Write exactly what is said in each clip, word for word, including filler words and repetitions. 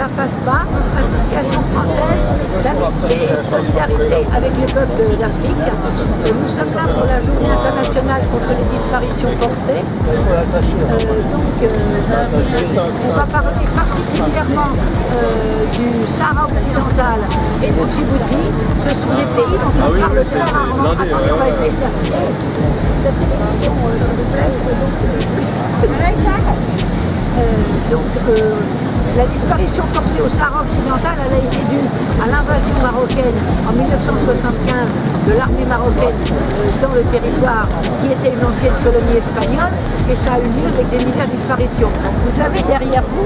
la FASPA, Association française d'amitié et de solidarité avec les peuples d'Afrique. Nous sommes là pour la journée internationale contre les disparitions forcées. Euh, donc euh, ici, on va parler particulièrement euh, du Sahara occidental et de Djibouti. Ce sont des pays dont on parle très rarement. Attendez, on va essayer de la télévision, euh, s'il vous plaît. Euh, donc, euh, la disparition forcée au Sahara occidental, elle a été due à l'invasion marocaine en mille neuf cent soixante-quinze de l'armée marocaine euh, dans le territoire qui était une ancienne colonie espagnole, et ça a eu lieu avec des milliers de disparitions. Vous savez, derrière vous,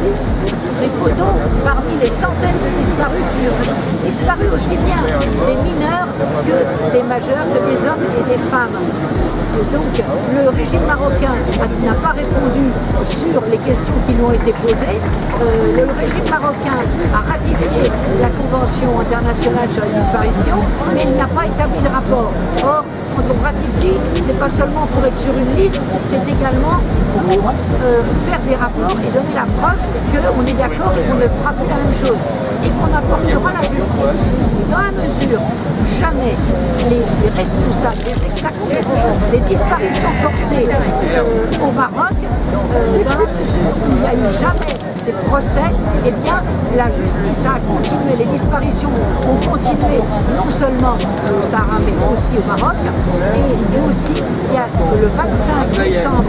les photos parmi les centaines de disparus qui ont disparu aussi bien des mineurs que des majeurs, que des hommes et des femmes. Donc le régime marocain n'a pas répondu sur les questions qui lui ont été posées. Euh, le régime marocain a ratifié la Convention internationale sur les disparitions, mais il n'a pas établi le rapport. Or, quand on ratifie, c'est pas seulement pour être sur une liste, c'est également pour euh, faire des rapports et donner la preuve qu'on est d'accord et qu'on ne fera plus la même chose. Et qu'on apportera la justice. Dans la mesure où jamais les, les responsables, les exactions, les disparitions forcées euh, au Maroc, euh, dans la mesure où il n'y a eu jamais des procès, eh bien la justice a continué, les disparitions ont continué non seulement au Sahara mais aussi au Maroc, et, et aussi il y a le vingt-cinq décembre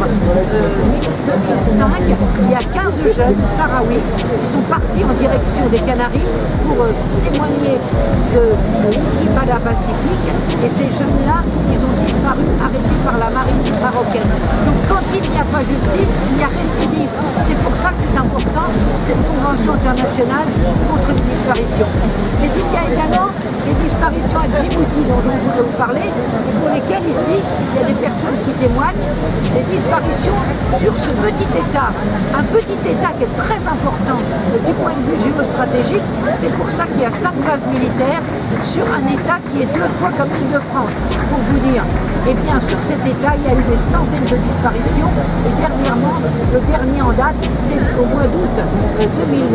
deux mille cinq, il y a quinze jeunes sahraouis qui sont partis en direction des Canaries pour euh, témoigner de, de l'intifada pacifique, et ces jeunes-là, ils ont disparu, arrêtés par la marine marocaine. Donc quand il n'y a pas justice, il y a récidive. C'est pour ça que c'est important, cette convention internationale contre les disparitions. Mais il y a également les disparitions à Djibouti dont je voudrais vous parler, et pour lesquelles ici, il y a des personnes qui témoignent, des disparitions sur ce petit État. Un petit État qui est très important du point de vue géostratégique. C'est pour ça qu'il y a cinq bases militaires sur un État qui est deux fois comme l'Île-de-France, pour vous dire. Et bien sur cet État, il y a eu des centaines de disparitions, et dernièrement, le dernier en date, c'est au mois d'août deux mille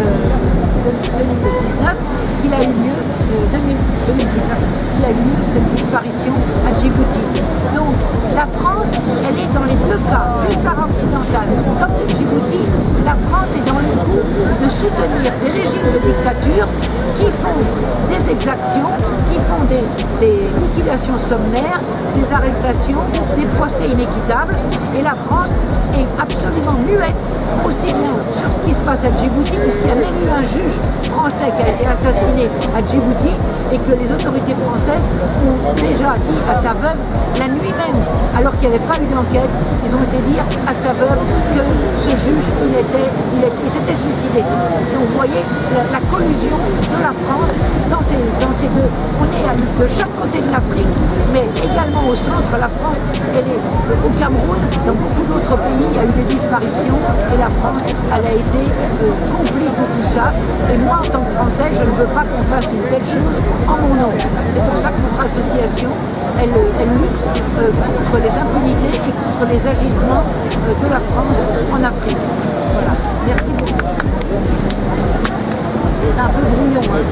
dix-neuf qu'il a eu lieu, deux mille dix-neuf, qu'il a eu lieu cette disparition à Djibouti. Donc la France, elle est dans les deux cas, le Sahara occidental comme de Djibouti. La France est dans le coup de soutenir des régimes de dictature qui font des exactions, qui font des, des liquidations sommaires, des arrestations, des procès inéquitables, et la France est absolument muette, aussi bien sur ce qui se passe à Djibouti, puisqu'il y a même eu un juge français qui a été assassiné à Djibouti, et que les autorités françaises ont déjà dit à sa veuve, la nuit même, alors qu'il n'y avait pas eu d'enquête, ils ont été dire à sa veuve que ce juge, il était, il, était, il s'était suicidé. Donc vous voyez la, la collusion de la France dans ces, dans ces deux. On est de chaque côté de l'Afrique, mais également au centre. La France, elle est au Cameroun, dans beaucoup d'autres pays, il y a eu des disparitions, et la France, elle a été euh, complice de tout ça. Et moi, en tant que Français, je ne veux pas qu'on fasse une telle chose en mon nom. C'est pour ça que notre association, elle, elle lutte euh, contre les impunités et contre les agissements euh, de la France en Afrique. Voilà. Merci beaucoup. C'est un peu brouillon. Hein.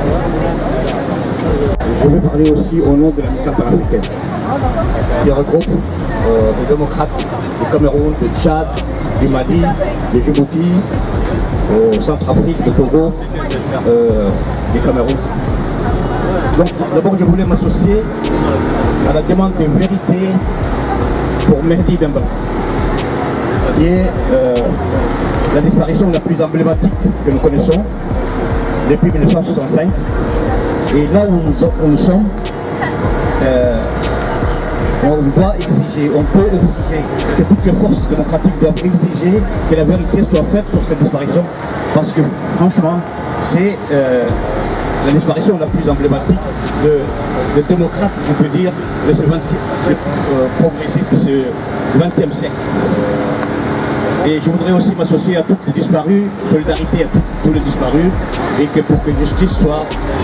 Je vais parler aussi au nom de l'Amicale panafricaine, qui regroupe euh, les démocrates du Cameroun, du Tchad, du Mali, de Djibouti, au Centrafrique, du Togo, euh, du Cameroun. Donc d'abord je voulais m'associer à la demande de vérité pour Mehdi Demba, qui est euh, la disparition la plus emblématique que nous connaissons depuis mille neuf cent soixante-cinq. Et là où nous, où nous sommes, euh, on doit exiger, on peut exiger que toutes les forces démocratiques doivent exiger que la vérité soit faite sur cette disparition, parce que franchement, c'est euh, la disparition la plus emblématique de, de démocrates, on peut dire, de ce vingtième, de, euh, progressiste de ce vingtième siècle. Et je voudrais aussi m'associer à toutes les disparus, solidarité à tous les disparus, et que pour que justice soit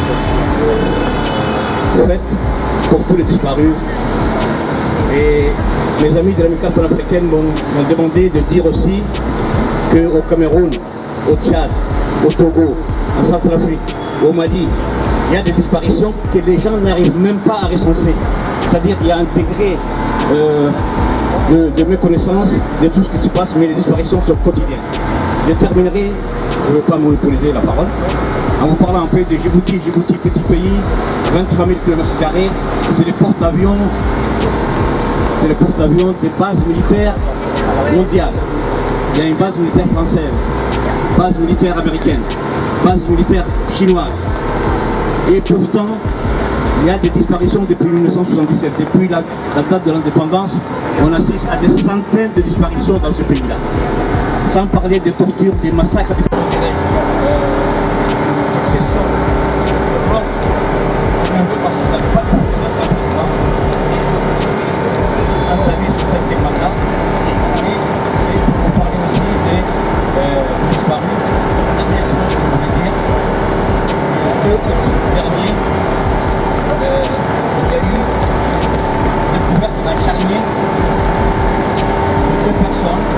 faite pour tous les disparus. Et mes amis de l'Amicale panafricaine m'ont demandé de dire aussi qu'au Cameroun, au Tchad au Togo, en Centrafrique, au Mali, il y a des disparitions que les gens n'arrivent même pas à recenser. C'est-à-dire qu'il y a un degré euh, de, de méconnaissance de tout ce qui se passe, mais les disparitions sont quotidiennes. Je terminerai, je ne vais pas monopoliser la parole, en vous parlant un peu de Djibouti. Djibouti, petit pays, vingt-trois mille kilomètres carrés, c'est les porte-avions, c'est les porte-avions des bases militaires mondiales. Il y a une base militaire française, base militaire américaine, base militaire chinoise. Et pourtant, il y a des disparitions depuis mille neuf cent soixante-dix-sept. Depuis la, la date de l'indépendance, on assiste à des centaines de disparitions dans ce pays-là. Sans parler des tortures, des massacres. Des... dernier, euh, il y a eu découverte d'un charnier de deux personnes